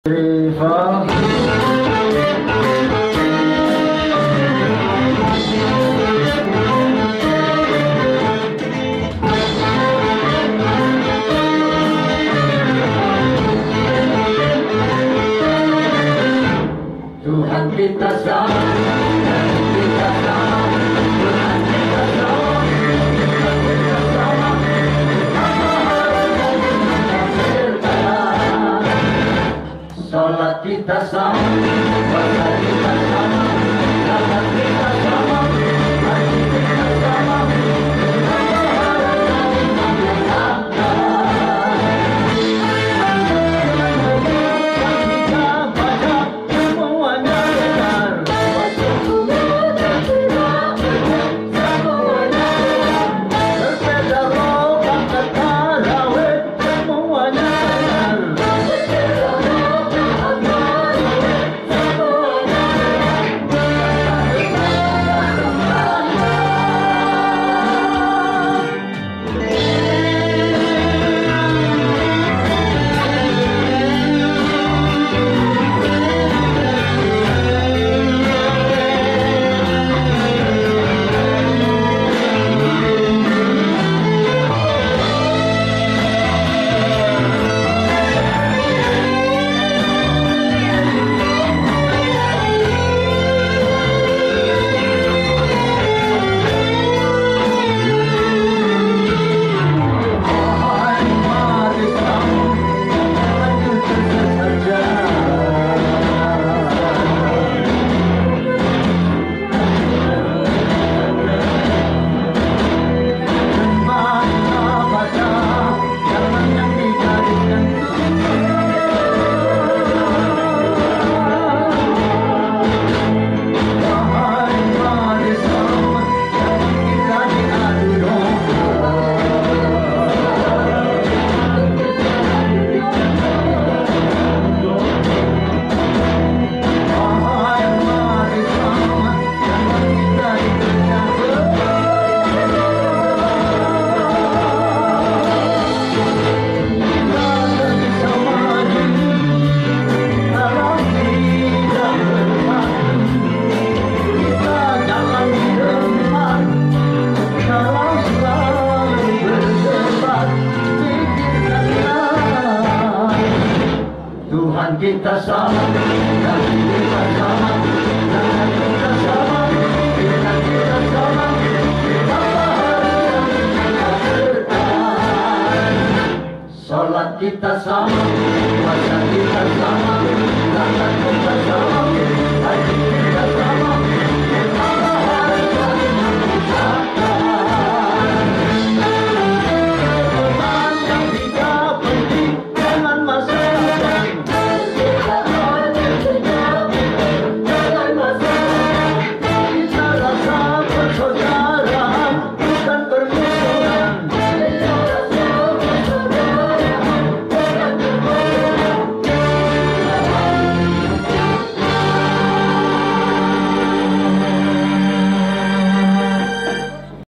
Rifa Tuhan kita sama, kita sama, Tuhan kita sama, kita sama, sholat kita sama, puasa kita sama, zakat kita sama, haji kita sama, Tuhan kita sama, kasih kita sama, zakat kita sama, kita sama, kita berkah. Sholat kita sama, puasa kita sama,